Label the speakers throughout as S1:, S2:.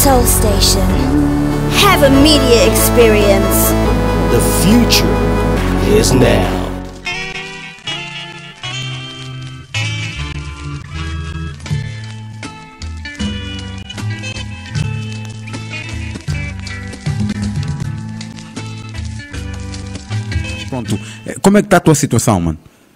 S1: Soul Station. Have a media experience.
S2: The future is now.
S3: Pronto. Como é que está a tua situação, mano?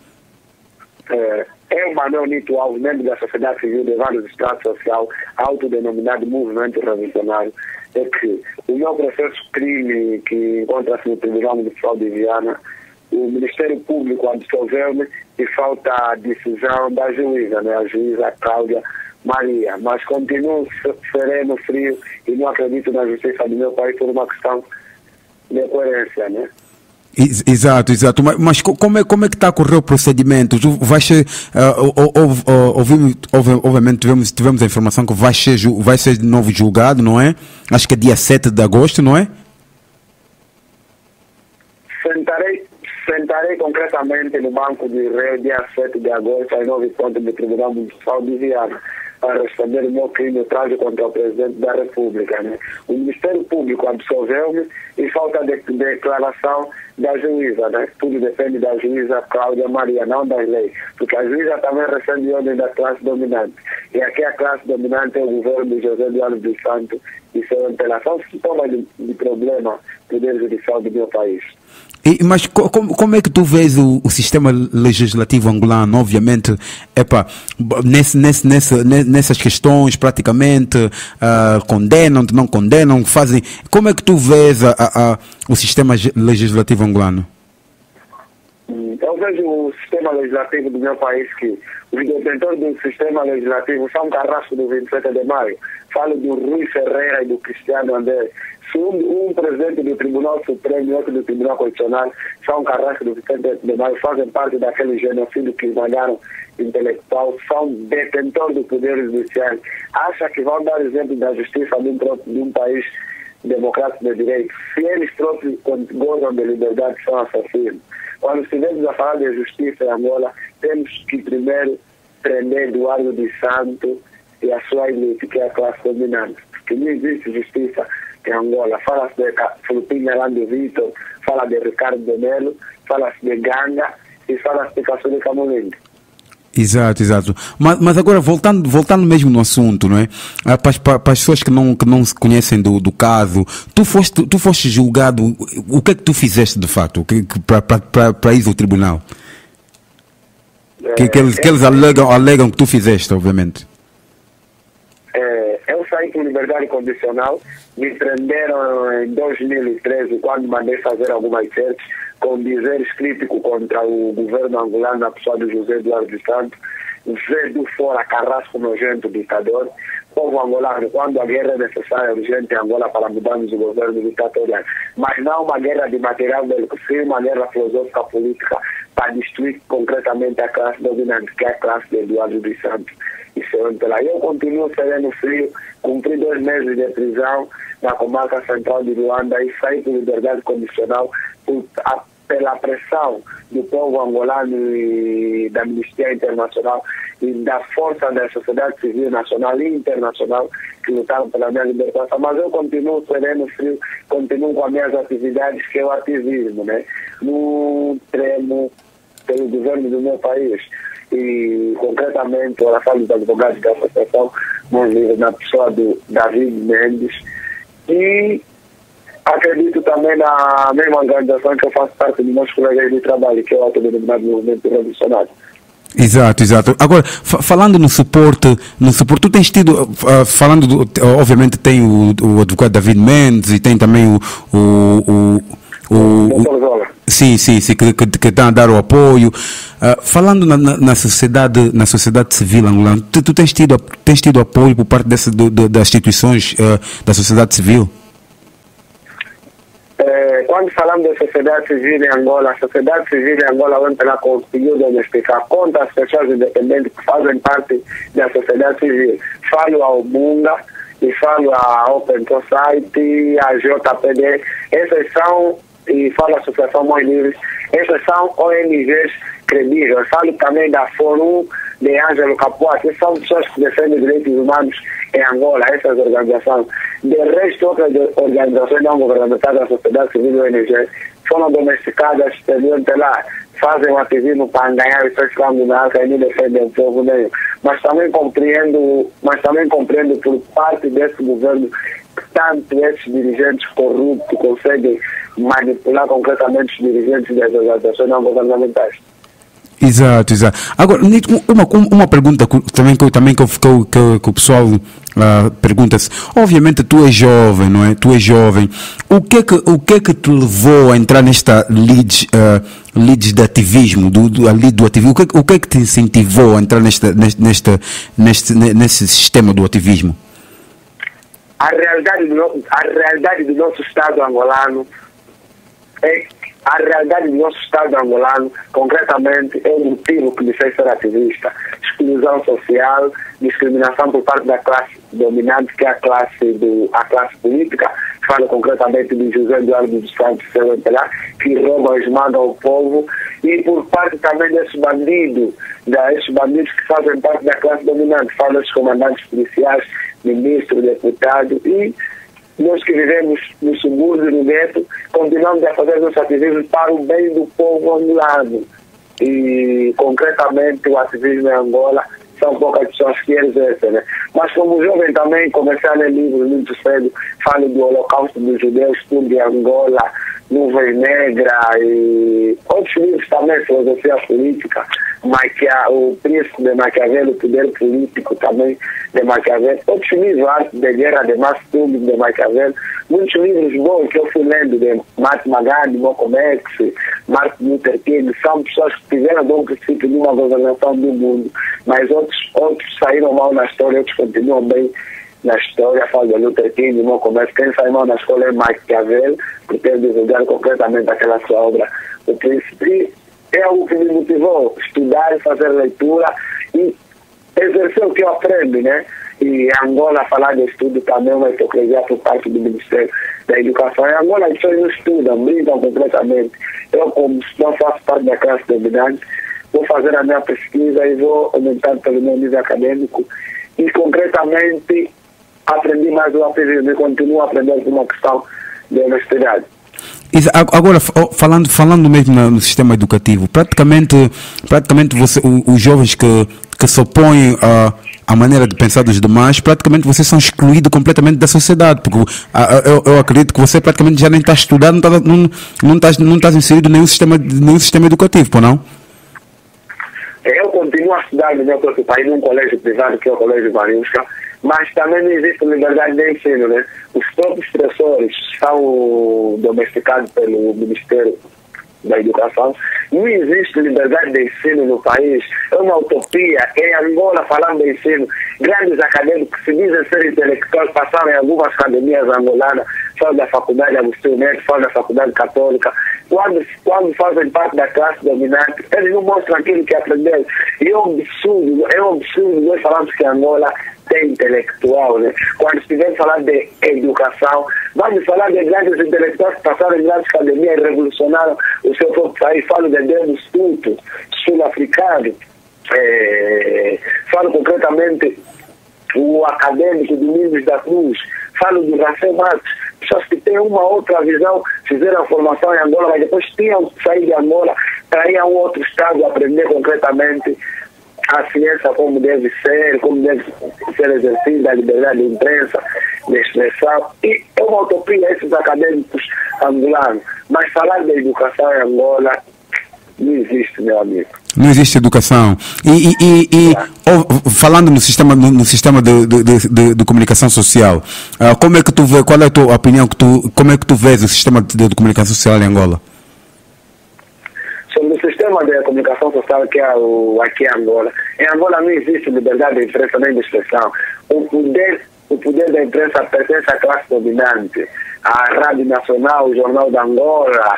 S4: É uma Nito Alves, membro da sociedade civil de vários estados social, autodenominado Movimento Revolucionário, é que o meu processo de crime que encontra-se no Tribunal Municipal de Viana, o Ministério Público absolveu-me e falta a decisão da juíza, né, a juíza Cláudia Maria, mas continuo sereno, frio e não acredito na justiça do meu país por uma questão de coerência, né?
S3: Exato. Mas como é que está a correr o procedimento? Vai ser, obviamente tivemos a informação que vai ser de novo julgado, não é? Acho que é dia 7 de agosto, não é?
S4: Sentarei concretamente no banco de réu dia 7 de agosto às 9 pontos do Tribunal Municipal de Viana para responder o meu crime trágico contra o Presidente da República, né? O Ministério Público absolveu-me e falta de declaração da juíza, né? Tudo depende da juíza Cláudia Maria, não das leis, porque a juíza também recebe ordem da classe dominante. E aqui a classe dominante é o governo de José Eduardo dos Santos e sua antelação se toma de problema do Poder Judicial do meu país.
S3: Mas como é que tu vês o sistema legislativo angolano? Obviamente, nessas questões praticamente condenam, não condenam, fazem. Como é que tu vês o sistema legislativo angolano?
S4: Eu vejo o sistema legislativo do meu país que os detentores do sistema legislativo são carrasco do 27 de maio. Falo do Rui Ferreira e do Cristiano André. Se um presidente do Tribunal Supremo e outro do Tribunal Constitucional são carrasco do 27 de maio, fazem parte daquele genocídio que esmagaram intelectual, são detentores do poder judiciário. Acha que vão dar exemplo da justiça de um país democrático de direito? Se eles próprios gozam de liberdade, são assassinos. Quando estivermos a falar de justiça em Angola, temos que primeiro prender Eduardo dos Santos e a sua elite, que é a classe dominante. Porque não existe justiça em Angola. Fala-se de Filipinho Arando Vitor, fala de Ricardo de Melo, fala-se de Ganga e fala-se de Caçuli Camolengue.
S3: Exato. Mas agora, voltando mesmo no assunto, não é? Para as pessoas que não se conhecem do caso, tu foste julgado, o que é que tu fizeste de fato para ir ao tribunal? Que eles alegam que tu fizeste, obviamente.
S4: Eu saí com liberdade condicional, me prenderam em 2013 quando mandei fazer algumas searches com dizeres críticos contra o governo angolano, na pessoa do José Eduardo dos Santos, veio fora carrasco nojento ditador. Povo angolano, quando a guerra é necessária, urgente em Angola para mudarmos o governo ditatorial, mas não uma guerra de material bélico, sim uma guerra filosófica política para destruir concretamente a classe dominante, que é a classe de Eduardo dos Santos. Eu continuo sereno frio, cumpri 2 meses de prisão na comarca central de Luanda e saí por liberdade condicional pela pressão do povo angolano e da Amnistia Internacional e da força da sociedade civil nacional e internacional que lutaram pela minha libertação. Mas eu continuo sereno frio, continuo com as minhas atividades, que é o ativismo, né? No tremo pelo governo do meu país. E concretamente eu falo dos advogados da associação na pessoa do David Mendes e acredito também na mesma organização que eu faço parte dos meus colegas de trabalho, que é o autodenominado Movimento Revolucionário.
S3: Exato. Agora, falando no suporte, tu tens tido, obviamente tem o advogado David Mendes e tem também Sim, que está a dar o apoio. Falando na sociedade civil angolana, tu tens tido apoio por parte das instituições da sociedade civil?
S4: Quando falamos da sociedade civil em Angola, a sociedade civil em Angola ela conseguiu domesticar contra as pessoas independentes que fazem parte da sociedade civil. Falo ao Bunga e falo à Open Society, à JPD, essas são, e falo à Associação Mães Livres, essas são ONGs credíveis. Falo também da Fórum de Ângelo Capoa, que são pessoas que defendem direitos humanos em Angola, essas organizações. De resto, outras organizações não governamentais da sociedade civil e ONG foram domesticadas, até lá, fazem um ativismo para ganhar os seus frangos na alça e não defendem o povo nenhum. Mas também compreendo por parte desse governo que tanto esses dirigentes corruptos conseguem manipular concretamente os dirigentes das organizações não governamentais.
S3: Exato, exato. Agora, uma pergunta também que o pessoal pergunta-se. Obviamente tu és jovem, não é? Tu és jovem. O que é que te levou a entrar nesta leads de ativismo, a lead do ativismo? O que é que te incentivou a entrar nesse sistema do ativismo?
S4: A realidade do nosso Estado angolano concretamente, é o motivo que me fez ser ativista. Exclusão social, discriminação por parte da classe dominante, que é a classe política. Falo concretamente de José Eduardo dos Santos, que rouba e esmaga o povo. E por parte também desses bandidos que fazem parte da classe dominante. Falo dos comandantes policiais, ministros, deputados e nós que vivemos no subúrbio, no gueto, continuamos a fazer nosso ativismo para o bem do povo angolano. E, concretamente, o ativismo em Angola são poucas pessoas que exercem, né? Mas como jovem também comecei a ler livros muito cedo, falo do Holocausto dos Judeus, tudo de Angola, Nuvem Negra e outros livros também, filosofia política, o Príncipe de Maquiavel, o Poder Político também de Maquiavel, outros livros, Arte de Guerra de Mastum de Maquiavel, muitos livros bons que eu fui lendo de Mahatma Gandhi, Malcolm X, Martin Luther King, são pessoas que tiveram bom princípio de uma governação do mundo, mas outros saíram mal na história, outros continuam bem na história. Falo de Luther King, Malcolm X. Quem sai mal na escola é Maquiavel, por ter divulgado concretamente aquela sua obra, O Príncipe. É o que me motivou estudar, fazer leitura e exercer o que eu aprendo, né? E em Angola, falar de estudo também é uma hipocrisia por parte do Ministério da Educação. Em Angola, as pessoas não estudam, brincam completamente. Eu, como não faço parte da classe dominante, vou fazer a minha pesquisa e vou aumentar pelo meu nível acadêmico. E, concretamente, aprendi mais o ativismo e continuo a aprender por uma questão de honestidade.
S3: Agora, falando mesmo no sistema educativo, praticamente os jovens que se opõem à maneira de pensar dos demais, praticamente vocês são excluídos completamente da sociedade, porque eu acredito que você praticamente já nem está estudando, não está inserido em nenhum sistema educativo, por não?
S4: Eu continuo a estudar no meu próprio país, num colégio privado, que é o Colégio Mariusca, mas também não existe liberdade de ensino, né? Os próprios professores são domesticados pelo Ministério da Educação. Não existe liberdade de ensino no país. É uma utopia. Em Angola, falando de ensino, grandes acadêmicos que se dizem ser intelectuais passaram em algumas academias angolanas, falo da Faculdade Agostinho Neto, falo da Faculdade Católica. Quando fazem parte da classe dominante, eles não mostram aquilo que aprenderam. E é um absurdo nós falamos que Angola tem intelectual, né? Quando estivermos falando de educação, vamos falar de grandes intelectuais que passaram em grandes academias e revolucionaram o seu próprio país. Falo de Deus Tutu, sul-africano, falo concretamente o acadêmico do Domingos da Cruz, falo do Rafael Matos, pessoas que têm uma outra visão, fizeram a formação em Angola, mas depois tinham que sair de Angola para ir a um outro estado aprender concretamente a ciência como deve ser exercida, a liberdade de imprensa, de expressão. E é uma utopia esses acadêmicos angolanos. Mas falar de educação em Angola não existe, meu amigo.
S3: Não existe educação. Falando no sistema de comunicação social, como é que tu vê, qual é a tua opinião, como é que tu vês o sistema de comunicação social em Angola?
S4: Sobre o sistema de comunicação social que é aqui em Angola. Em Angola não existe liberdade de imprensa nem de expressão. O poder da imprensa pertence à classe dominante. A Rádio Nacional, o Jornal da Angola,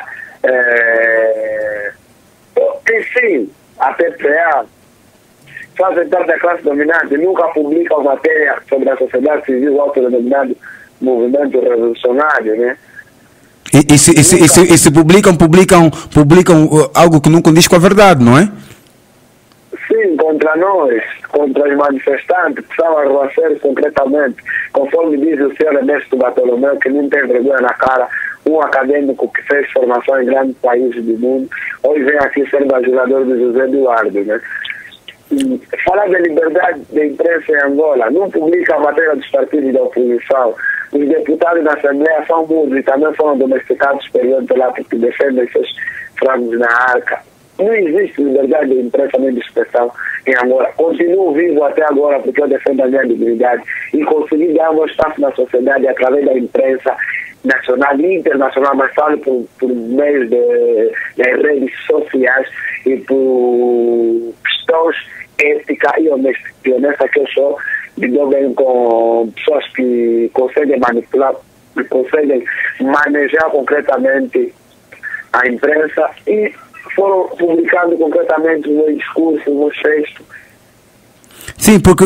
S4: enfim, a PPA, fazem parte da classe dominante, nunca publicam matéria sobre a sociedade civil autodenominado movimento revolucionário, né?
S3: E se publicam algo que não condiz com a verdade, não é?
S4: Sim, contra nós, contra os manifestantes que estavam arruaceiros concretamente, conforme diz o senhor Ernesto Bartolomeu, que não tem vergonha na cara, um acadêmico que fez formação em grandes países do mundo, hoje vem aqui ser bajulador do José Eduardo, né? Falar da liberdade da imprensa em Angola, não publica a matéria dos partidos da oposição. Os deputados da Assembleia são mudos e também foram domesticados período lá porque defendem seus frangos na arca. Não existe liberdade de imprensa nem de expressão em Angola. Continuo vivo até agora porque eu defendo a minha dignidade e consegui dar meu espaço na sociedade através da imprensa nacional e internacional, mas falo por meio das redes sociais e por questões ética e honesta que eu sou, lido bem com pessoas que conseguem manipular, que conseguem manejar concretamente a imprensa e foram publicando concretamente o meu discurso, o meu texto.
S3: Sim, porque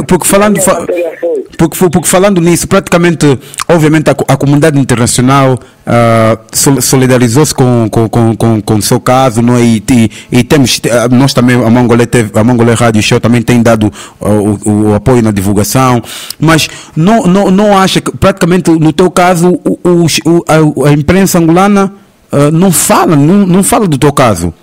S3: falando nisso, praticamente, obviamente, a comunidade internacional solidarizou-se com o seu caso, não é? E temos, nós também, a Mongolé Rádio Show também tem dado o apoio na divulgação, mas não acha que, praticamente, no teu caso, a imprensa angolana não fala do teu caso?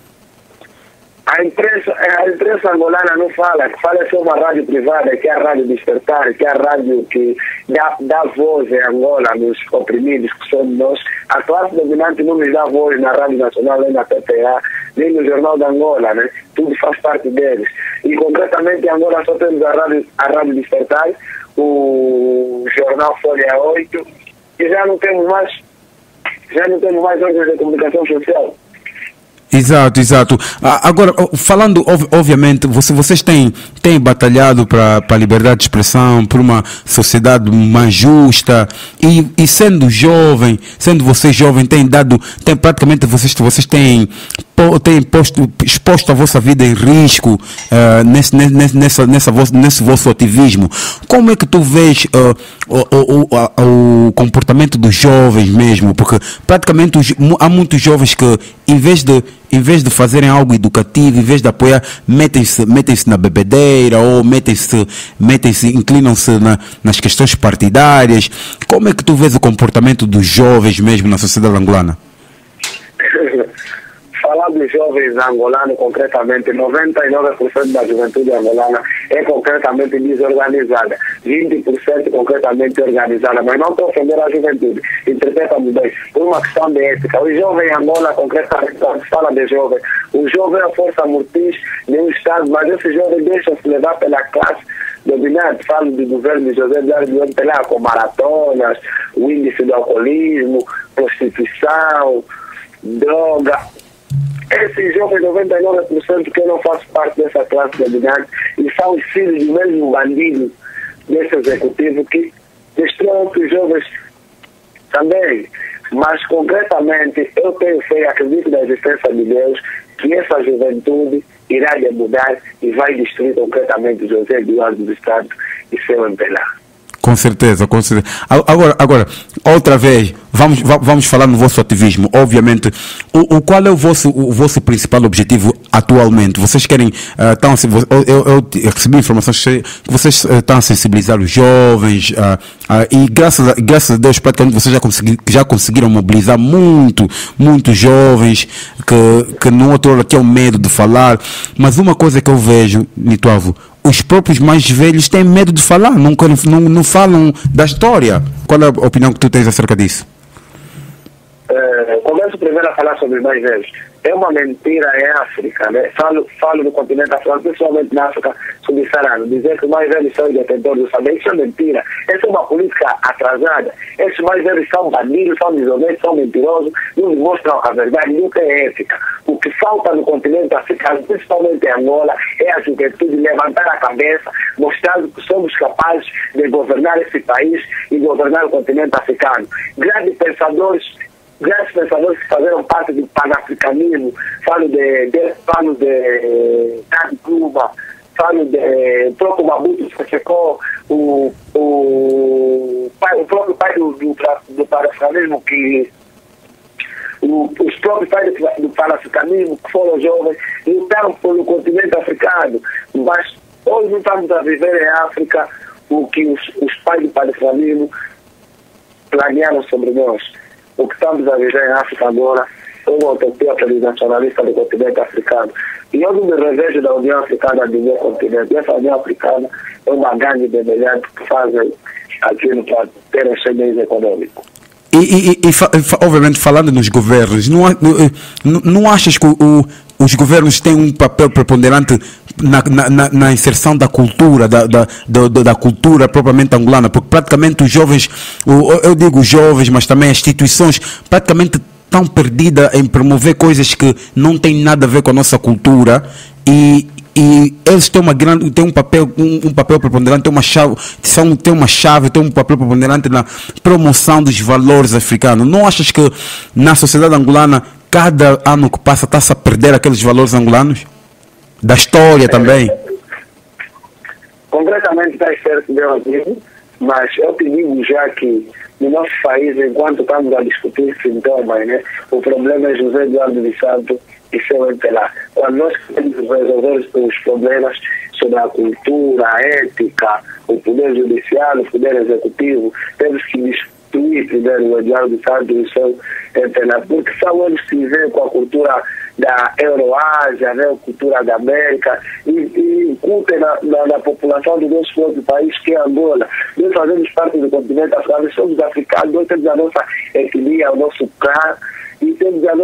S4: A imprensa angolana não fala, que fala é só uma rádio privada, que é a Rádio Despertar, que é a rádio que dá voz em Angola nos oprimidos, que somos nós. A classe dominante não nos dá voz na Rádio Nacional, nem na PPA, nem no Jornal da Angola, né? Tudo faz parte deles. E concretamente em Angola só temos a Rádio Despertar, o Jornal Folha 8, e já não temos mais órgãos de comunicação social.
S3: Exato. Agora, falando, obviamente, vocês têm batalhado para a liberdade de expressão, por uma sociedade mais justa, e sendo vocês jovens, praticamente vocês têm exposto a vossa vida em risco nesse vosso ativismo. Como é que tu vês o comportamento dos jovens mesmo? Porque praticamente há muitos jovens que, em vez de fazerem algo educativo, em vez de apoiar, metem-se na bebedeira ou inclinam-se nas questões partidárias. Como é que tu vês o comportamento dos jovens mesmo na sociedade angolana?
S4: Falar dos jovens angolanos, concretamente, 99% da juventude angolana é concretamente desorganizada, 20% concretamente organizada, mas não estou ofendendo a juventude, interpreta-me bem, por uma questão de ética. O jovem em Angola, concretamente, quando se fala de jovem, o jovem é a força motriz de um Estado, mas esse jovem deixa-se levar pela classe dominante. Falo do governo de José Eduardo lá, com maratonas, o índice do alcoolismo, prostituição, droga. Esses jovens, 99% que eu não faço parte dessa classe dominante, e são os filhos do mesmo bandido desse executivo que destruem os jovens também. Mas, concretamente, eu tenho fé e acredito na existência de Deus, que essa juventude irá mudar e vai destruir concretamente José Eduardo do Estado e seu MPLA.
S3: Com certeza. Agora, outra vez, vamos falar no vosso ativismo. Obviamente, qual é o vosso principal objetivo atualmente? Vocês querem, eu recebi informações que vocês estão a sensibilizar os jovens, e graças a Deus, praticamente, vocês já conseguiram mobilizar muitos jovens que no outro lado aqui é o medo de falar. Mas uma coisa que eu vejo, Nituavo, os próprios mais velhos têm medo de falar, não falam da história. Qual é a opinião que tu tens acerca disso?
S4: Começo primeiro a falar sobre os mais velhos. É uma mentira em África, né? Falo do continente africano, principalmente na África subsaariana. Dizer que os mais velhos são os detentores do saber, isso é mentira. Essa é uma política atrasada. Esses mais velhos são bandidos, são desonestos, são mentirosos, não demonstram a verdade, nunca é ética. O que falta no continente africano, principalmente em Angola, é a juventude levantar a cabeça, mostrando que somos capazes de governar esse país e governar o continente africano. Grandes pensadores que fizeram parte do panafricanismo, falo de Tati Cuba, falo de próprio Mabutu Seseko, o próprio pai do panafricanismo que Os próprios pais do panafricanismo, que foram jovens, lutaram pelo continente africano. Mas hoje não estamos a viver em África o que os pais do panafricanismo planearam sobre nós. O que estamos a viver em África agora é uma utopia nacionalista do continente africano. E eu não me revejo da União Africana do meu continente. Essa União Africana é uma gangue de brilhantes que fazem aquilo para ter um sucesso econômico.
S3: Obviamente, falando nos governos, não achas que os governos têm um papel preponderante na inserção da cultura, da cultura propriamente angolana? Porque praticamente os jovens, eu digo os jovens, mas também as instituições, praticamente estão perdidas em promover coisas que não têm nada a ver com a nossa cultura, e eles têm um papel preponderante, têm um papel preponderante na promoção dos valores africanos. Não achas que na sociedade angolana, cada ano que passa, está-se a perder aqueles valores angolanos? Da história também?
S4: Concretamente está certo, meu amigo, mas eu te digo já que no nosso país, enquanto estamos a discutir sintomas, né, o problema é José Eduardo de Santos e seu entelar. Quando nós queremos resolver os problemas sobre a cultura, a ética, o poder judiciário, o poder executivo, temos que destruir primeiro o Eduardo de Santos e seu entelar, porque são eles que vêm com a cultura da Euroásia, né, a cultura da América, e incutem na população do nosso próprio país, que é Angola. Nós fazemos parte do continente africano, somos africanos, nós temos a nossa etnia, o nosso clã, e temos a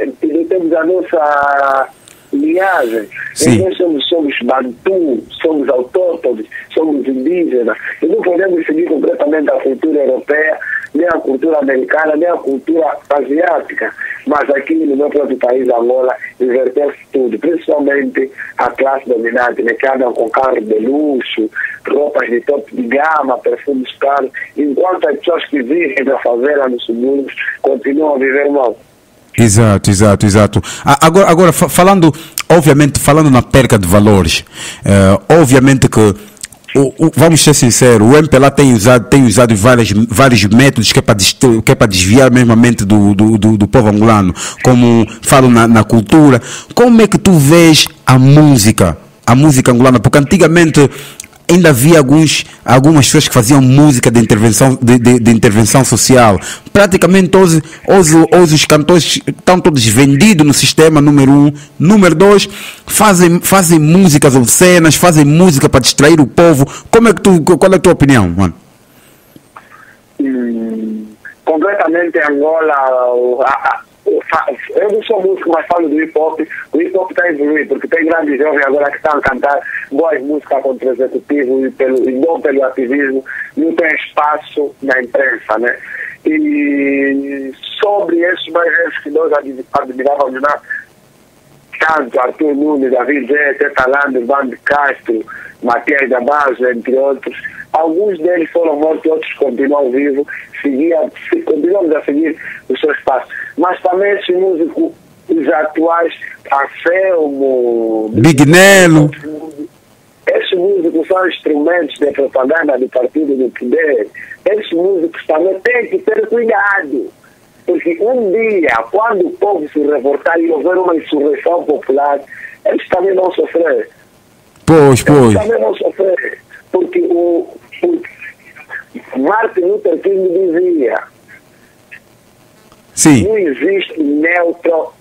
S4: nossa linhagem. Nós somos bantu, somos autóctones, somos indígenas, e não podemos seguir completamente a cultura europeia, nem a cultura americana, nem a cultura asiática. Mas aqui no meu próprio país, Angola, inverteu-se tudo, principalmente a classe dominante, né, que andam com carros de luxo, roupas de topo de gama, perfumes caros, enquanto as pessoas que vivem na favela, nos subúrbios, continuam a viver mal.
S3: Exato. Agora obviamente, falando na perca de valores, obviamente que, vamos ser sinceros, o MPLA tem usado vários métodos que é para desviar mesmo a mente do povo angolano, como falo na cultura. Como é que tu vês a música angolana? Porque antigamente ainda havia algumas pessoas que faziam música de intervenção social. Praticamente hoje os cantores estão todos vendidos no sistema, número 1. Número 2, fazem músicas obscenas, fazem música para distrair o povo. Qual é a tua opinião, mano?
S4: Completamente Angola. Eu não sou músico, mas falo do hip-hop. O hip-hop está evoluindo, porque tem grandes jovens agora que estão a cantar boas músicas contra o executivo e não pelo ativismo, não tem espaço na imprensa, né? E sobre esses mais velhos que nós admirávamos, tanto Arthur Nunes, David Zé, Teta Lander, Bando Castro, Matias Dabaso, entre outros, alguns deles foram mortos, outros continuam vivos, continuamos a seguir os seus passos. Mas também esses músicos, os atuais, Anselmo,
S3: Big Nelo,
S4: esses músicos são instrumentos de propaganda do partido do poder. Esses músicos também têm que ter cuidado, porque um dia, quando o povo se revoltar e houver uma insurreição popular, eles também vão sofrer.
S3: Pois.
S4: Eles também vão sofrer, porque o Martin Luther King dizia:
S3: sim,
S4: não existe neutro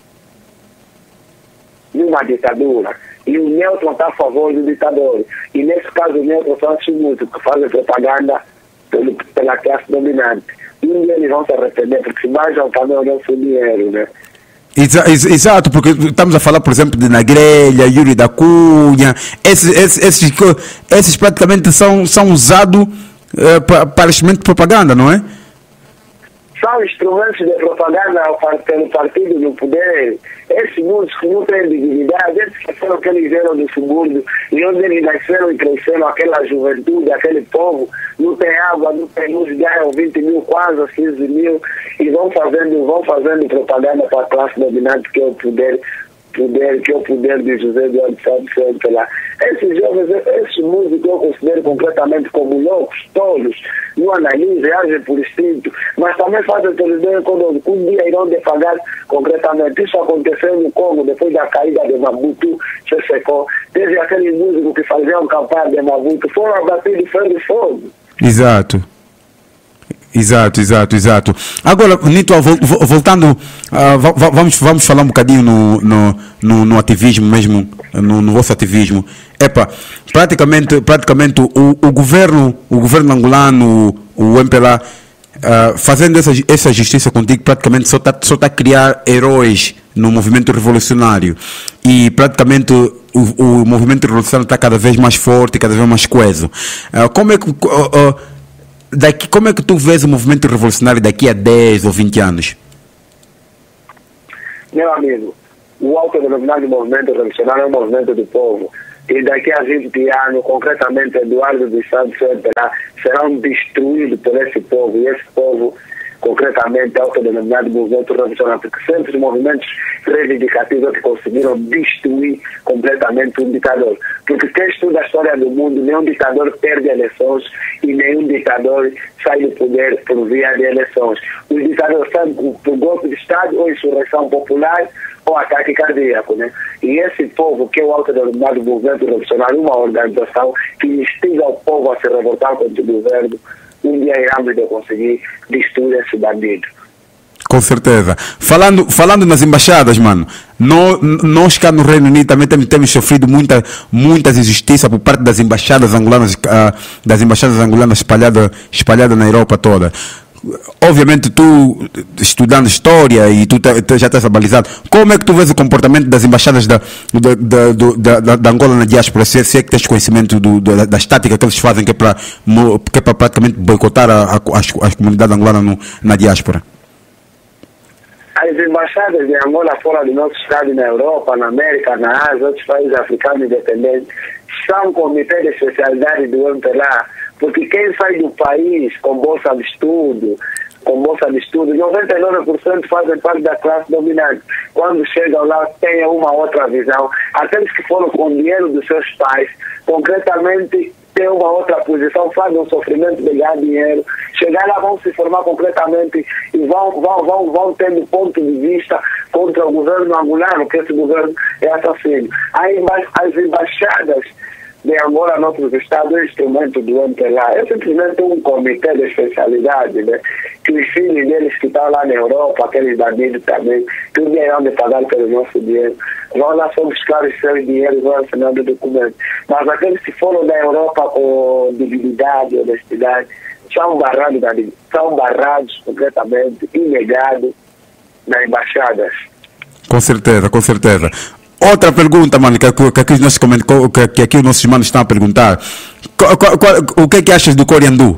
S4: numa ditadura, e o neutro está a favor do ditador. E nesse caso o neutro são os músicos que fazem propaganda pela classe dominante. E um dia eles vão se arrepender, porque se baixam também o nosso dinheiro, né?
S3: Exato, porque estamos a falar, por exemplo, de Nagrelha, Yuri da Cunha. Esses praticamente são usados para instrumento de propaganda, não é?
S4: São instrumentos de propaganda pelo partido do poder. Esses músicos não têm dignidade. Eles que foram que eles vieram do subúrbio, e onde eles nasceram e cresceram, aquela juventude, aquele povo, não tem água, não tem luz, ganham 20 mil, quase 15 mil, e vão fazendo propaganda para a classe dominante, que é o poder, poder, que é o poder de José Eduardo Santos sempre lá. Esses jovens, esses músicos eu considero completamente como loucos, tolos, não analisam, agem por instinto, mas também fazem televisão quando um dia irão defagar concretamente. Isso aconteceu no Congo, depois da caída de Mabutu, se secou. Teve aqueles músicos que faziam campanha de Mabutu, foram abatidos de ferro e fogo.
S3: Exato. Exato. Agora, Nito, voltando, vamos falar um bocadinho no ativismo mesmo, no vosso ativismo. Praticamente o governo angolano, o MPLA, fazendo essa justiça contigo, praticamente só está a criar heróis no movimento revolucionário. E praticamente o movimento revolucionário está cada vez mais forte, cada vez mais coeso. Como é que tu vês o movimento revolucionário daqui a 10 ou 20 anos?
S4: Meu amigo, o autodenominado movimento revolucionário é um movimento do povo. E daqui a 20 anos, concretamente, Eduardo dos Santos serão destruídos por esse povo. E esse povo, concretamente, é autodenominado movimento revolucionário. Porque sempre os movimentos reivindicativos que conseguiram destruir completamente um ditador. Porque quem estuda a história do mundo, nenhum ditador perde eleições e nenhum ditador sai do poder por via de eleições. Os ditadores saem por golpe de Estado ou insurreição popular ou ataque cardíaco, né? E esse povo, que é o autodenominado movimento revolucionário, uma organização que instiga o povo a se revoltar contra o governo, um dia iremos de conseguir destruir esse bandido.
S3: Com certeza. Falando nas embaixadas, mano, nós cá no Reino Unido também temos sofrido muitas injustiças por parte das embaixadas angolanas, espalhadas na Europa toda. Obviamente tu, estudando história, e tu já estás abalizado, como é que tu vês o comportamento das embaixadas da Angola na diáspora, se é que tens conhecimento da tática que eles fazem, que é para praticamente boicotar as comunidades angolanas na diáspora?
S4: As embaixadas de Angola fora do nosso estado, na Europa, na América, na Ásia, outros países africanos independentes, são comitês de especialidade do MPLA, porque quem sai do país com bolsa de estudo, 99% fazem parte da classe dominante. Quando chegam lá, têm uma outra visão. Aqueles que foram com dinheiro dos seus pais, concretamente, têm uma outra posição, fazem um sofrimento de ganhar dinheiro. Chegar lá, vão se formar concretamente e vão tendo ponto de vista contra o governo angolano, que esse governo é assassino. As embaixadas de Angola noutros estados é instrumento do MPLA. É simplesmente um comitê de especialidade, né? Que os filhos deles que estão lá na Europa, aqueles bandidos também, que um dia irão de pagar pelo nosso dinheiro, vão lá só buscar os seus dinheiros, vão assinar o documento. Mas aqueles que foram da Europa com dignidade, honestidade, são barrados completamente, inegados nas embaixadas.
S3: Com certeza. Outra pergunta, mano, que aqui os nossos manos estão a perguntar. O que é que achas do Coriandu?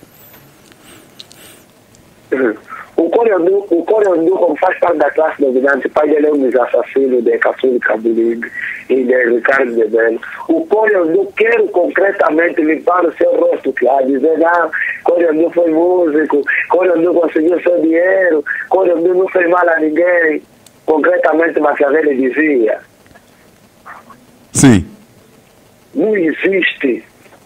S4: O Coriandu, como faz parte da classe dominante, o pai dele é um dos assassinos de Caçuli Cabulibe e de Ricardo de Belo. O Coriandu quer concretamente limpar o seu rosto, claro, dizer, Coriandu foi músico, Coriandu conseguiu seu dinheiro, Coriandu não fez mal a ninguém. Concretamente, Maquiavelli dizia:
S3: sim,
S4: não existe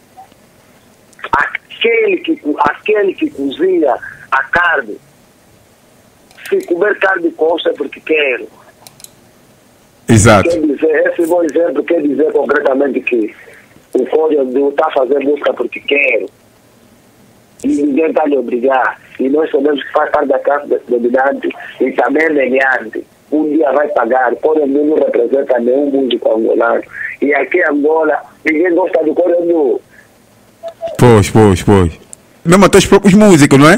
S4: aquele que cozinha a carne. Se comer carne costa é porque quer.
S3: Exato.
S4: Quer dizer, esse bom exemplo quer dizer concretamente que o Coriandu está a fazer música porque quer. E ninguém está a lhe obrigar. E nós sabemos que faz parte da classe dominante e também mediante. Um dia vai pagar. O Coriandu não representa nenhum músico angolano. E aqui em Angola, ninguém gosta do Coriandu.
S3: Pois. Mesmo até os próprios músicos, não é?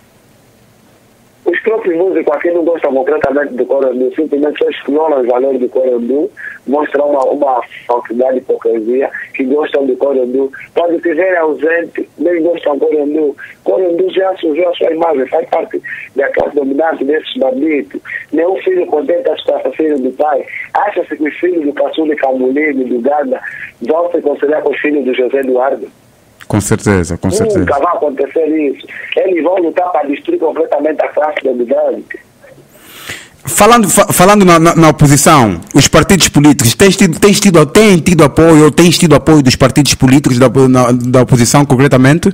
S4: Os próprios músicos aqui não gostam concretamente do Coriandu. Simplesmente só exploram os valores do Coriandu, mostram uma falsidade de hipocrisia, que gostam do Coriandu. Quando estiverem ausente, nem gostam do Coriandu. Coriandu já surgiu a sua imagem, faz parte da classe dominante desses bandidos. Nenhum filho contenta-se com o assassino do pai. Acha-se que os filhos do Caçuli Camuline, do Ganda, vão se conciliar com os filhos do José Eduardo?
S3: Com certeza.
S4: Nunca vai acontecer isso. Eles vão lutar para destruir completamente a classe dominante.
S3: Falando na oposição, os partidos políticos, têm tido apoio, ou tens tido apoio dos partidos políticos da oposição, concretamente?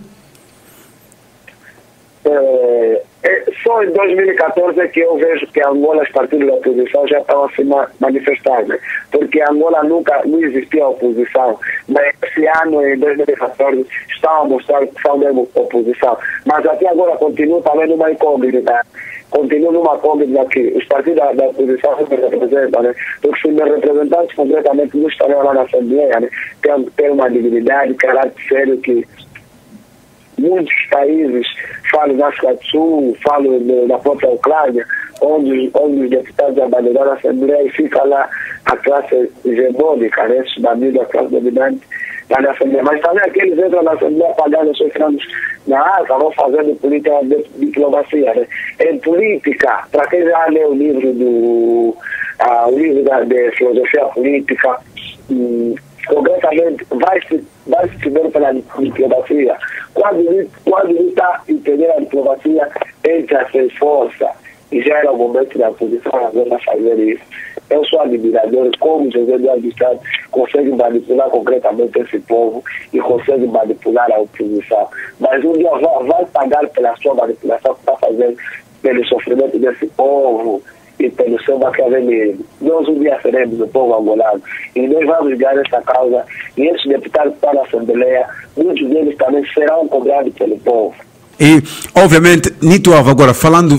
S4: Só em 2014 é que eu vejo que Angola, os partidos da oposição já estão a se manifestar, né? Porque Angola nunca não existia oposição, mas esse ano, em 2014, estão a mostrar que são mesmo oposição. Mas até agora continua também numa incógnita. Continua numa incógnita que os partidos da oposição não me representam, né? Porque se meus representantes concretamente não estariam lá na Assembleia, né? Tem uma dignidade, caráter sério que muitos países, falo na África do Sul, falo na própria Ucrânia, onde os deputados abandonaram a Assembleia e fica lá a classe hegemônica, né? Da mídia, a classe dominante lá na Assembleia. Mas também aqueles entram na Assembleia pagando os seus francos na arca, vão fazendo política de diplomacia. Né? Em política, para quem já leu o livro de filosofia política, concretamente vai-se ver pela diplomacia. Quando está entendendo a diplomacia, entra sem força, e já era o momento da oposição agora fazer isso. Eu sou admirador como José Eduardo dos Santos consegue manipular concretamente esse povo e consegue manipular a oposição. Mas um dia vai pagar pela sua manipulação que está fazendo, pelo sofrimento desse povo e pelo seu maquiavelismo. Nós um dia seremos o povo angolano e nós vamos ganhar essa causa, e esses deputados que estão na Assembleia, muitos deles também serão cobrados pelo povo.
S3: E, obviamente, Nito Alves, agora, falando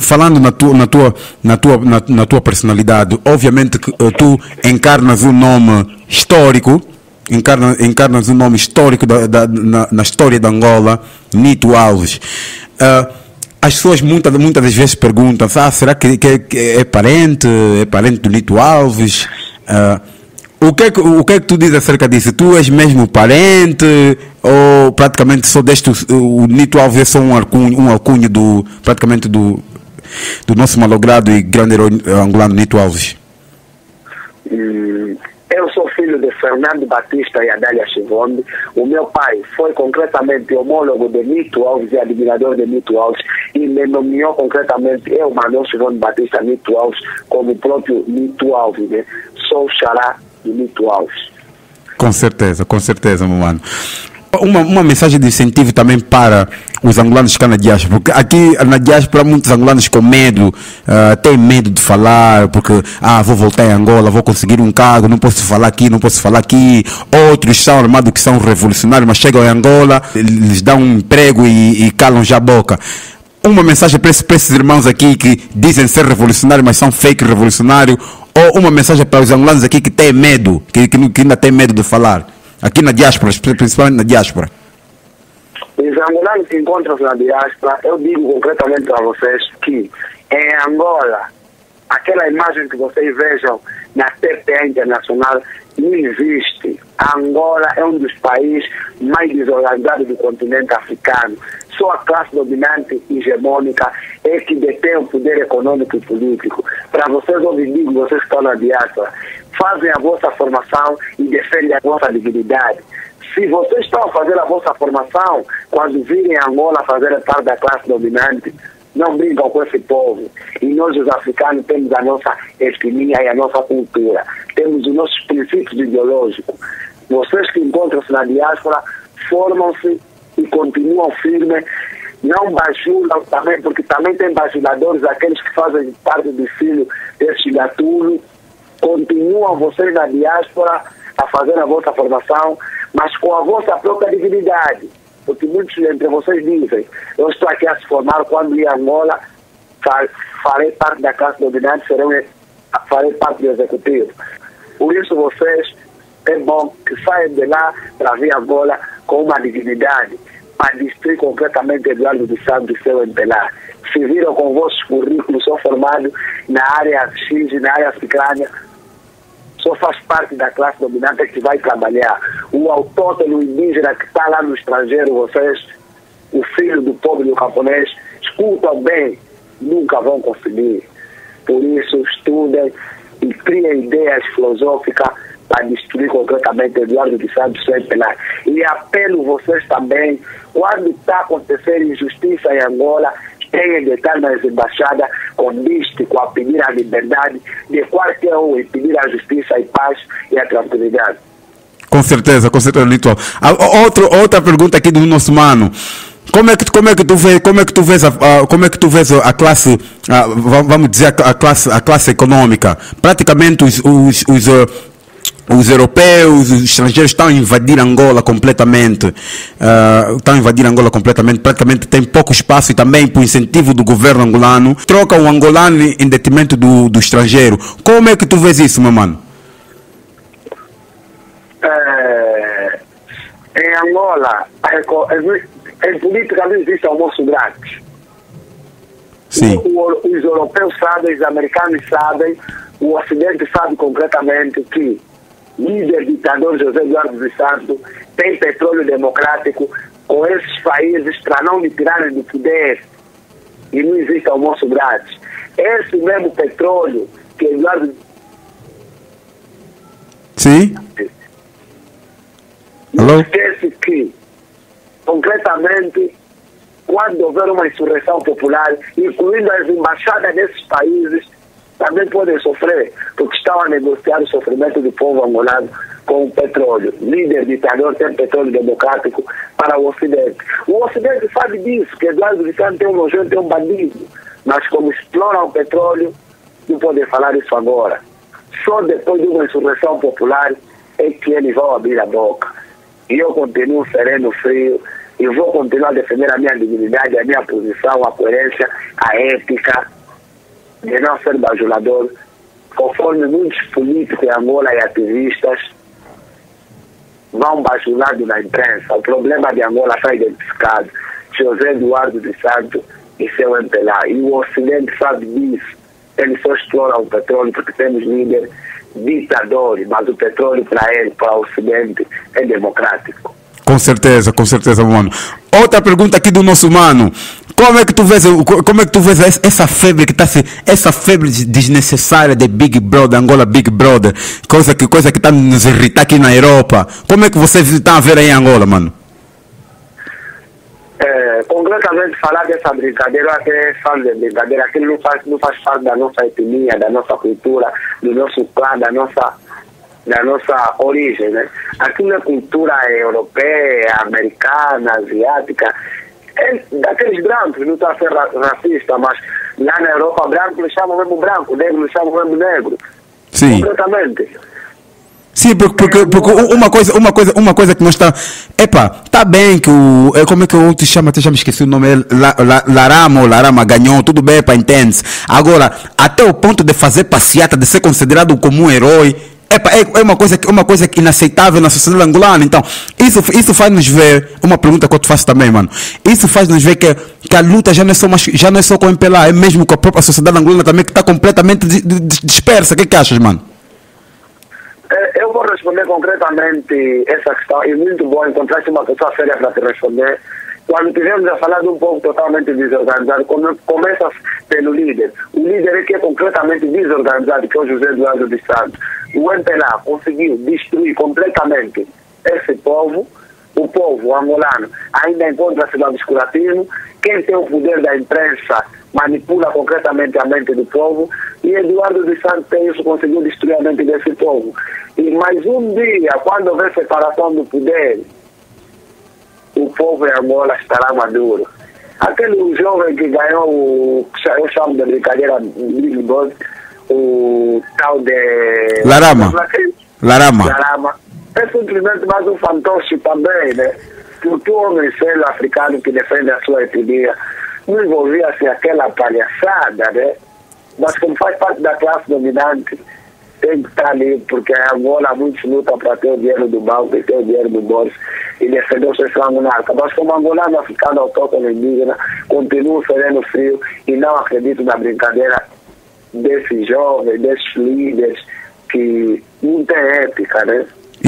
S3: na tua personalidade, obviamente que tu encarnas um nome histórico, encarnas um nome histórico na história de Angola, Nito Alves. As pessoas muitas das vezes perguntam, será que é parente do Nito Alves? O que é que tu dizes acerca disso? Tu és mesmo parente ou praticamente só deste o Nito Alves é só um alcunho praticamente do nosso malogrado e grande herói angolano Nito Alves?
S4: Eu sou filho de Fernando Batista e Adália Chivonde. O meu pai foi concretamente homólogo de Nito Alves e admirador de Nito Alves e me nomeou concretamente eu, Manuel Chivonde Batista Nito Alves, como o próprio Nito Alves, né? Sou o xará de Nito Alves.
S3: Com certeza, meu mano. Uma mensagem de incentivo também para os angolanos que estão na diáspora, porque aqui na diáspora muitos angolanos com medo, têm medo de falar, porque vou voltar em Angola, vou conseguir um cargo, não posso falar aqui. Outros são armados que são revolucionários, mas chegam em Angola, eles dão um emprego e calam já a boca. Uma mensagem para esses irmãos aqui que dizem ser revolucionários, mas são fake revolucionários, ou uma mensagem para os angolanos aqui que têm medo, que ainda têm medo de falar, aqui na diáspora, principalmente na diáspora.
S4: Os angolanos que encontram-se na diáspora, eu digo concretamente para vocês que em Angola, aquela imagem que vocês vejam na TPA internacional não existe. A Angola é um dos países mais desorganizados do continente africano. Só a classe dominante e hegemônica é que detém o poder econômico e político. Para vocês, eu digo, vocês que estão na diáspora, fazem a vossa formação e defendem a vossa dignidade. Se vocês estão a fazer a vossa formação, quando virem a Angola fazer parte da classe dominante, não brincam com esse povo. E nós, os africanos, temos a nossa etnia e a nossa cultura. Temos os nossos princípios ideológicos. Vocês que encontram-se na diáspora, formam-se e continuam firmes. Não bajulam também, porque também tem bajuladores, aqueles que fazem parte do filho desse gatuno. Continuam vocês na diáspora a fazer a vossa formação, mas com a vossa própria dignidade. Porque muitos entre vocês dizem, eu estou aqui a se formar, quando ir a Angola, farei parte da classe dominante, farei parte do executivo. Por isso vocês, é bom que saiam de lá para vir a Angola com uma dignidade, para destruir concretamente Eduardo dos Santos e seu empelar. Se viram com vossos currículos, são formados na área X e na área africana, só faz parte da classe dominante que vai trabalhar. O autóctono indígena que está lá no estrangeiro, vocês, o filho do povo do camponês, escutam bem, nunca vão conseguir. Por isso, estudem e criem ideias filosóficas para destruir concretamente Eduardo dos Santos sem penar. E apelo vocês também, quando está acontecendo injustiça em Angola, tenham de estar nas embaixadas condístico a pedir a liberdade de qualquer um e pedir a justiça e paz e a tranquilidade.
S3: Com certeza, Lito. Outra pergunta aqui do nosso mano. Como é que tu vês a classe, vamos dizer, a classe econômica? Praticamente os europeus, os estrangeiros estão a invadir Angola completamente. Praticamente tem pouco espaço e também por incentivo do governo angolano. Troca o angolano em detrimento do estrangeiro. Como é que tu vês isso, meu mano?
S4: Em Angola, em política não existe almoço grátis.
S3: Sim.
S4: Os europeus sabem, os americanos sabem, o Ocidente sabe concretamente que líder ditador José Eduardo dos Santos tem petróleo democrático com esses países para não lhe tirarem do poder. E não existe almoço grátis. Esse mesmo petróleo que Eduardo...
S3: Sim?
S4: Não esquece que, concretamente, quando houver uma insurreição popular, incluindo as embaixadas desses países, também podem sofrer, porque estão a negociar o sofrimento do povo angolano com o petróleo. Líder ditador tem petróleo democrático para o Ocidente. O Ocidente sabe disso, que Eduardo dos Santos tem um nojento, tem um bandido. Mas como exploram o petróleo, não podem falar isso agora. Só depois de uma insurreição popular é que eles vão abrir a boca. E eu continuo sereno, frio, e vou continuar a defender a minha dignidade, a minha posição, a coerência, a ética, de não ser bajulador, conforme muitos políticos em Angola e ativistas vão bajulando na imprensa. O problema de Angola está identificado. José Eduardo dos Santos e seu MPLA. E o Ocidente sabe disso. Eles só exploram o petróleo porque temos líderes ditadores, mas o petróleo para ele, para o Ocidente, é democrático.
S3: Com certeza, mano. Outra pergunta aqui do nosso mano. Como é que tu vês essa febre que essa febre desnecessária de Big Brother, Angola Big Brother, coisa que está nos irritar aqui na Europa? Como é que vocês estão a ver aí em Angola, mano?
S4: Concretamente, falar dessa brincadeira, eu até falo de brincadeira, aquilo não faz parte da nossa etnia, da nossa cultura, do nosso clã, da nossa origem, né? Aquilo é cultura europeia, americana, asiática, é daqueles brancos, não está a ser racista, mas lá na Europa branco eles chamam mesmo branco, negro eles chamam mesmo negro.
S3: Sim.
S4: Concretamente.
S3: Sim, porque uma coisa que nós está... tá bem que o... Como é que eu te chamo? Até já me esqueci o nome. Larama ganhou, tudo bem, entende-se. Agora, até o ponto de fazer passeata, de ser considerado como um herói, é uma coisa inaceitável na sociedade angolana. Então, isso faz-nos ver... Uma pergunta que eu te faço também, mano. Isso faz-nos ver que a luta já não é só com o MPLA, é mesmo com a própria sociedade angolana também, que está completamente dispersa. O que achas, mano?
S4: Eu vou responder concretamente essa questão. É muito bom encontrar uma pessoa séria para te responder. Quando estivermos a falar de um povo totalmente desorganizado, começa pelo líder. O líder é que é concretamente desorganizado, que é o José Eduardo dos Santos. O MPLA conseguiu destruir completamente esse povo. O povo angolano ainda encontra-se no obscurantismo. Quem tem o poder da imprensa manipula concretamente a mente do povo, e Eduardo dos Santos tem isso, conseguiu destruir a mente desse povo. E mais um dia, quando houver separação do poder, o povo em Angola estará maduro. Aquele jovem que ganhou eu chamo de brincadeira, Big Boss, o tal de... Larama. É simplesmente mais um fantoche também, né? Porque o homem sério africano que defende a sua etnia não envolvia-se aquela palhaçada, né? Mas como faz parte da classe dominante, tem que estar ali, porque a Angola muitos lutam para ter o dinheiro do banco e ter o dinheiro do bolso e defender o seu clã monarca. Mas como angolano, africano, autóctono, indígena, continuo sereno frio e não acredito na brincadeira desses jovens, desses líderes que não tem ética, né?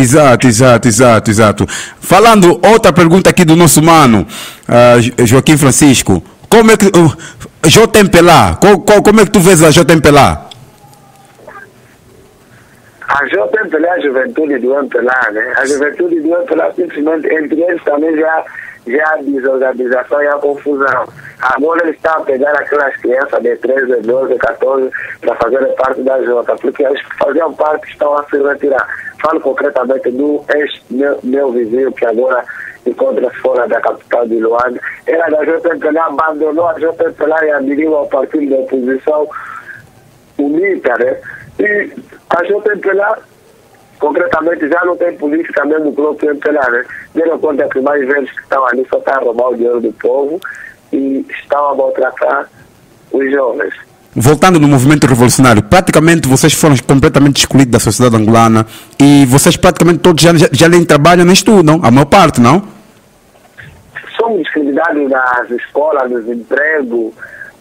S3: Exato. Falando, outra pergunta aqui do nosso mano, Joaquim Francisco. Como é que JMPLA, como é que tu vês a JMPLA?
S4: A JMPLA é a juventude do MPLA, né? A juventude do MPLA simplesmente entre eles também já a desorganização e a confusão. Agora ele está a pegar aquelas crianças de 13, 12, 14 para fazer parte da Jota, porque as que faziam parte estão a se retirar. Falo concretamente do meu vizinho, que agora encontra-se fora da capital de Luanda. Era da JPLA, abandonou a JPLA e aderiu ao partido da oposição UNITA, né? E a JPLA, concretamente, já não tem política mesmo no próprio MPLA, né? Deram conta que mais velhos que estão ali só estão a roubar o dinheiro do povo e estão a maltratar os jovens.
S3: Voltando no movimento revolucionário, praticamente vocês foram completamente excluídos da sociedade angolana e vocês praticamente todos já nem trabalham nem estudam, a maior parte, não?
S4: Somos discriminados nas escolas, nos empregos,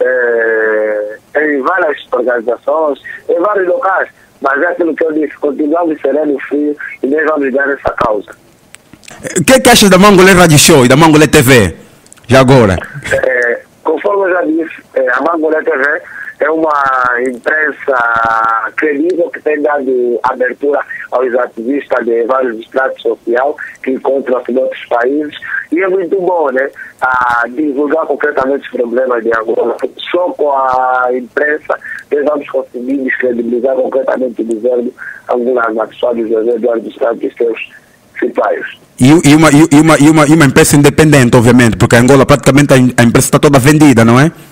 S4: em várias organizações, em vários locais, mas é aquilo que eu disse, continuamos sereno e frio e nem vamos dar essa causa.
S3: O que é que achas da Mangolé Radio Show e da Mangolé TV, já agora?
S4: Conforme eu já disse, a Mangolé TV é uma imprensa credível que tem dado abertura aos ativistas de vários estratos sociais que encontram-se em outros países. E é muito bom, né? A divulgar concretamente os problemas de Angola. Só com a imprensa nós vamos conseguir descredibilizar concretamente o governo angolano, a pessoa do José Eduardo dos Santos e seus cipaios. E
S3: uma imprensa independente, obviamente, porque a Angola praticamente a imprensa está toda vendida, não é?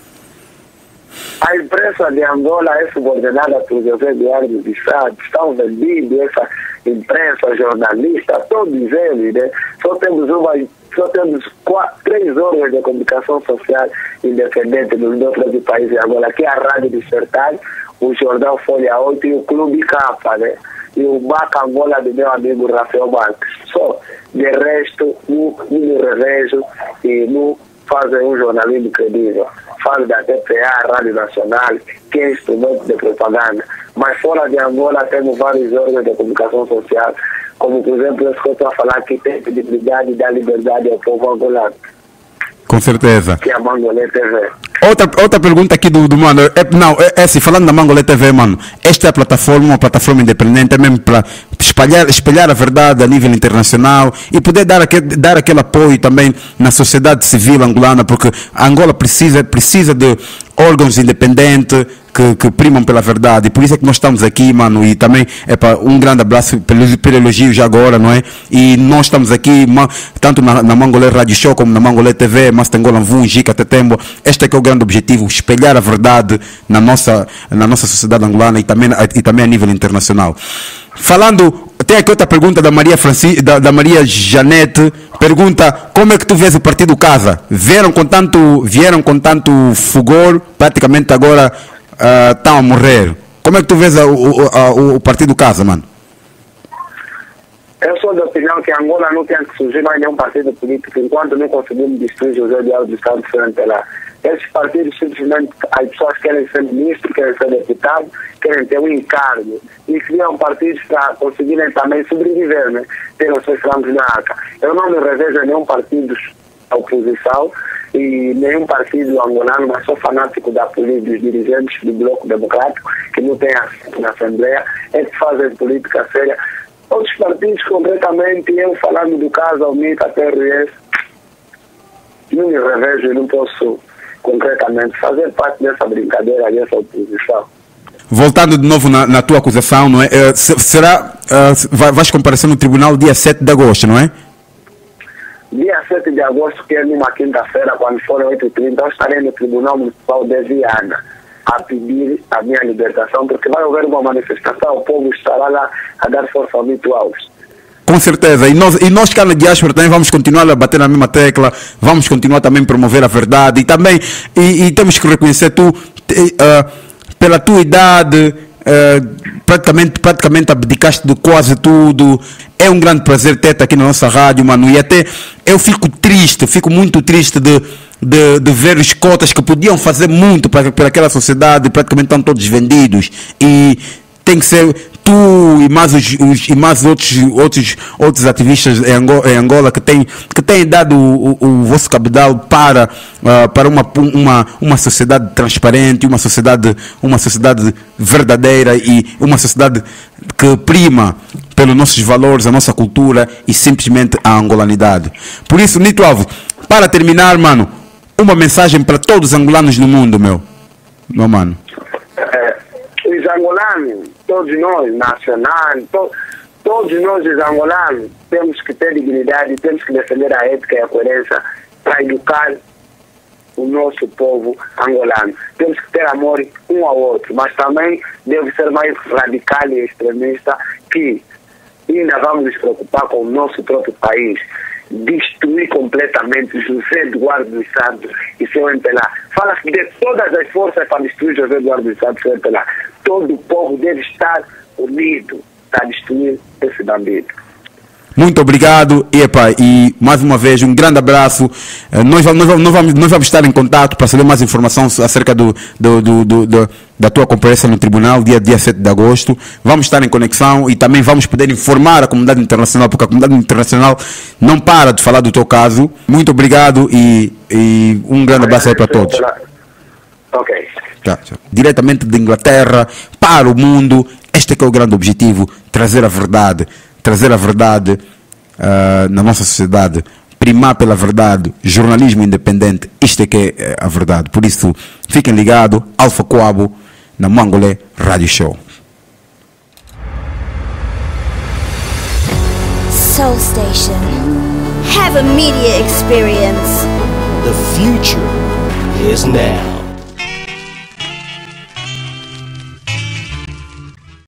S4: A imprensa de Angola é subordinada por José Eduardo dos Santos, estão vendidos essa imprensa, jornalista, todos eles, né? Só temos 3 órgãos de comunicação social independente nos outros países de Angola, que é a Rádio do Sertão, o Jornal Folha 8 e o Clube Capa, né? E o Baca Angola do meu amigo Rafael Marques. Só, de resto, não me revejo e não fazem um jornalismo credível. Falo da TPA, Rádio Nacional, que é instrumento de propaganda. Mas fora de Angola temos vários órgãos de comunicação social, como por exemplo, esse que eu estou a falar que tem credibilidade e dá liberdade ao povo angolano.
S3: Com certeza.
S4: Que é a Mangolé TV.
S3: Outra pergunta aqui do mano, assim, falando da Mangolé TV, mano, esta é uma plataforma independente, é mesmo para espalhar a verdade a nível internacional e poder dar aquele apoio também na sociedade civil angolana, porque a Angola precisa de órgãos independentes que primam pela verdade, e por isso é que nós estamos aqui, mano, e também um grande abraço pelo elogio já agora, não é? E nós estamos aqui, tanto na Mangolé Radio Show como na Mangolé TV, Master Angola Mvum, Jica, Tetembo. Este é que é o grande objetivo, espelhar a verdade na nossa sociedade angolana e também a nível internacional. Falando, tem aqui outra pergunta da da Maria Janete, pergunta: como é que tu vês o Partido Casa? Vieram com tanto fulgor, praticamente agora estão a morrer. Como é que tu vês o Partido Casa, mano?
S4: Eu sou da opinião que Angola não tem que surgir mais nenhum partido político enquanto não conseguimos destruir José Eduardo dos Santos frente lá. Esses partidos simplesmente, as pessoas querem ser ministro, querem ser deputado, querem ter um encargo e criam partidos para conseguirem também sobreviver, né? Ter os seus francos na arca. Eu não me revejo em nenhum partido da oposição e nenhum partido angolano, mas sou fanático da política dos dirigentes do Bloco Democrático, que não tem assento na Assembleia, é que fazem política séria. Outros partidos, concretamente, eu falando do caso Almita, TRS, não me revejo e não posso concretamente fazer parte dessa brincadeira, dessa oposição.
S3: Voltando de novo na tua acusação, não é? Vais comparecer no tribunal dia 7 de agosto, não é?
S4: Dia 7 de agosto, que é numa quinta-feira, quando for 8h30, eu estarei no Tribunal Municipal de Viana a pedir a minha libertação, porque vai haver uma manifestação, o povo estará lá a dar força ao Mito Alves.
S3: Com certeza, e nós cá na diáspora também vamos continuar a bater na mesma tecla, vamos continuar também a promover a verdade, e também e temos que reconhecer pela tua idade, praticamente abdicaste de quase tudo. É um grande prazer ter-te aqui na nossa rádio, mano, e até eu fico muito triste de ver os cotas que podiam fazer muito para aquela sociedade, praticamente estão todos vendidos, e tem que ser tu e mais outros ativistas em Angola que têm dado o vosso cabedal para uma sociedade transparente, uma sociedade verdadeira e uma sociedade que prima pelos nossos valores, a nossa cultura e simplesmente a angolanidade. Por isso, Nito Alves, para terminar, mano, uma mensagem para todos os angolanos no mundo, meu mano.
S4: Os angolanos, todos nós, nacionais, todos nós, os angolanos, temos que ter dignidade, temos que defender a ética e a coerência para educar o nosso povo angolano. Temos que ter amor um ao outro, mas também deve ser mais radical e extremista, que ainda vamos nos preocupar com o nosso próprio país. Destruir completamente José Eduardo dos Santos e seu MPLA. Fala-se de todas as forças para destruir José Eduardo dos Santos e seu MPLA. Todo o povo deve estar unido para destruir esse bandido.
S3: Muito obrigado e mais uma vez um grande abraço. Nós vamos estar em contato para saber mais informação acerca da tua comparência no tribunal, dia 7 de agosto. Vamos estar em conexão e também vamos poder informar a comunidade internacional, porque a comunidade internacional não para de falar do teu caso. Muito obrigado e um grande abraço aí para todos.
S4: Ok.
S3: Tchau. Diretamente de Inglaterra para o mundo, este é que é o grande objetivo, trazer a verdade na nossa sociedade, primar pela verdade, jornalismo independente, isto é que é a verdade. Por isso, fiquem ligados, Alpha Coabo, na Mangolé Radio Show.
S1: Soul Station. Have a media experience.
S2: The future is now.